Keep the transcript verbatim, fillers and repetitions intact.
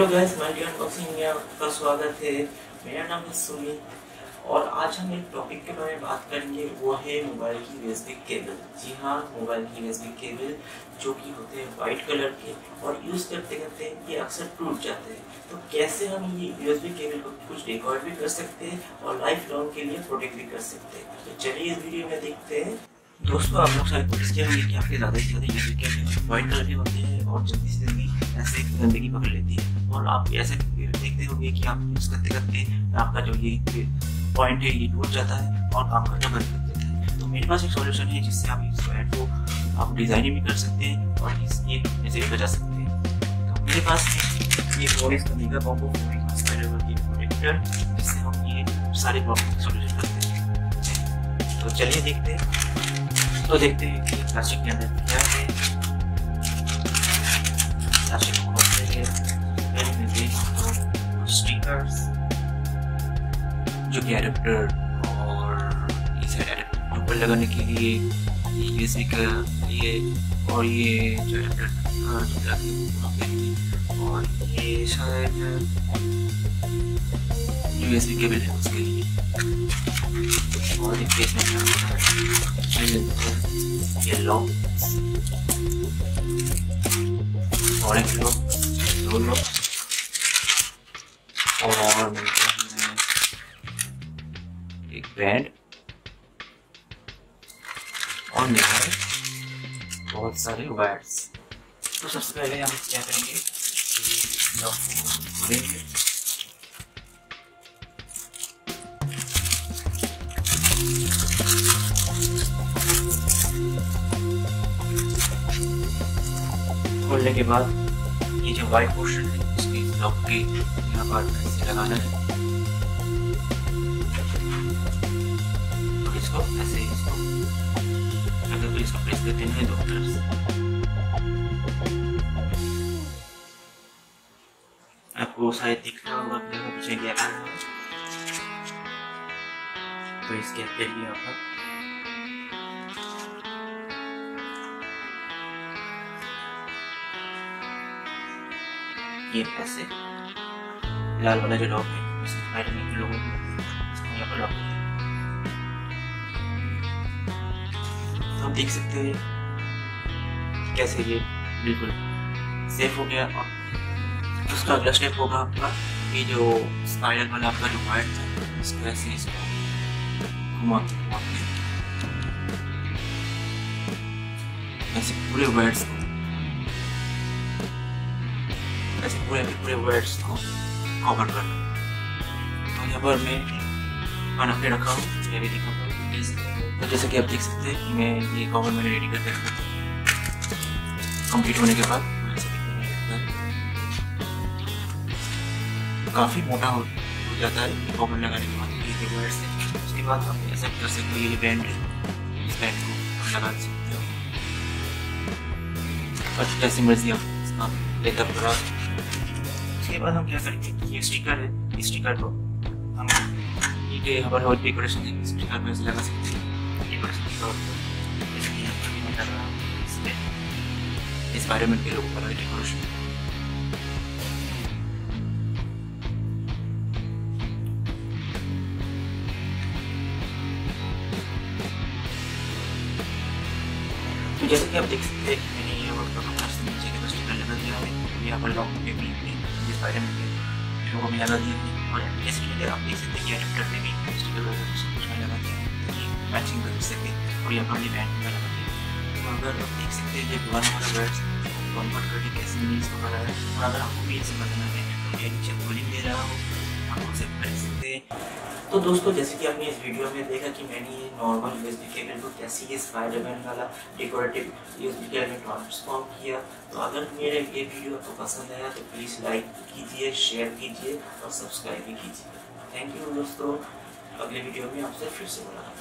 Hello guys, my dear unboxing में आपका स्वागत है। मेरा नाम है सुमित और आज हम एक टॉपिक के बारे में बात करेंगे, वो है मोबाइल की यूएसबी केबल। जी हाँ, मोबाइल की यूएसबी केबल जो कि होते हैं वाइट कलर के और यूज़ करते करते ये अक्सर टूट जाते हैं। तो कैसे हम ये यूएसबी केबल को कुछ डेकोर भी कर सकते हैं और लाइफ लॉन्ग के लिए प्रोटेक्ट भी कर सकते हैं। तो चलिए इस वीडियो में देखते हैं। दोस्तों, आप लोग शायद नोटिस किया होंगे कि आपके ज़्यादा से ज़्यादा यूएसबी केबल वाइट कलर के होते हैं और जल्दी से जल्दी ऐसे गंदगी पकड़ लेती है और आप ऐसे देखते होंगे कि आप यूज़ करते करते आपका जो ये पॉइंट है ये टूट जाता है और काम करना बंद कर देता है। तो मेरे पास एक सॉल्यूशन है जिससे आप इस वायर को आप डिज़ाइनिंग भी कर सकते हैं और इसके ऐसे भी बचा सकते हैं। तो मेरे पास ये फोरेक्स कंपनी का कॉम्बो फोरेक्स स्पाइडर की प्रोटेक्टर, जिससे हम ये सारे प्रॉब्लम सॉल्यूशन करते हैं। तो चलिए देखते हैं। तो देखते हैं कि प्लास्टिक के अंदर क्या है। प्लास्टिक को खोलते हैं, पहले में देख तो स्टिकर्स जो कि एडेप्टर और इस एडेप्टर ऊपर लगाने के लिए यूएसबी का लिए और ये जो एडेप्टर और ये शायद यूएसबी केबल है उसके लिए और एक येलो और एक लो दो लो और मिलता है एक बैंड और मिलता है बहुत सारे वायर्स। तो सबसे पहले हम क्या करेंगे, खोलेंगे खोलने के बाद ये जो वाइट पोर्शन है इसके लॉक के यहाँ पर ऐसे लगाना है और इसको ऐसे इसको अगर इसको प्रेस करते हैं दो तरफ से। आपको शायद दिख रहा होगा पीछे गैप है, तो इस गैप के लिए आप ये ऐसे लाल वाला जो लॉक है इसके साइड में भी लोगों इसको यहाँ पर लॉक करते हैं। तो आप देख सकते हैं कैसे ये बिल्कुल सेफ हो गया। और उसका अगला स्टेप होगा आपका ये जो स्पाइरल वाला आपका जो वायर था इसको ऐसे इसको घुमा के ऐसे पूरे वायर्स को ऐसे पूरे पूरे वर्ड्स को कवर करना। तो यहाँ पर मैं बना के रखा हूँ, मैं भी दिखाऊंगा। तो जैसे कि आप देख सकते हैं कि मैं ये कवर मैंने रेडी करके रखा था। कंप्लीट होने के बाद काफ़ी मोटा हो जाता है ये कवर लगाने के बाद ये वर्ड से। उसके बाद हम ऐसा कर सकते हैं, ये बैंड है इस बैंड को लगा सकते हो और जैसी मर्जी आप इसका लेता पूरा। उसके बाद हम क्या करेंगे, ये स्टिकर है, इस स्टिकर को हम ये हमारे और डेकोरेशन है स्टिकर में लगा सकते हैं डेकोरेशन के तौर पर। जैसे कि यहाँ पर मैं लगा इसमें स्पाइडरमैन के लोगो वाला डेकोरेशन। तो जैसे कि आप देख सकते हैं कि मैंने ये वर्क नीचे के स्टिकर लगा दिया है, यहाँ पर लॉक पे भी स्पाइडरमैन के लोगों में लगा दिया है। और जैसे कि आप देख सकते हैं कि एडेप्टर में भी स्टिकर उसमें लगा दिया है कि मैचिंग कर सके और यहाँ पर भी बैंड में लगा दिया। तो अगर आप देख सकते हैं ये पुराना वाला वर्ड्स कन्वर्ट करके कैसे मैंने इसको बनाया है। और अगर आपको भी ऐसे बनाना है तो ये नीचे कूलिंग दे रहा हो आप उसे कर सकते हैं। तो दोस्तों, जैसे कि आपने इस वीडियो में देखा कि मैंने ये नॉर्मल यूएसबी केबल को कैसे ये स्पाइडरमैन वाला डेकोरेटिव यूएसबी केबल में ट्रांसफॉर्म किया। तो अगर मेरे ये वीडियो आपको पसंद आया तो प्लीज़ लाइक कीजिए, शेयर कीजिए और सब्सक्राइब भी कीजिए। थैंक यू दोस्तों, अगले वीडियो में आपसे फिर से मिलूंगा।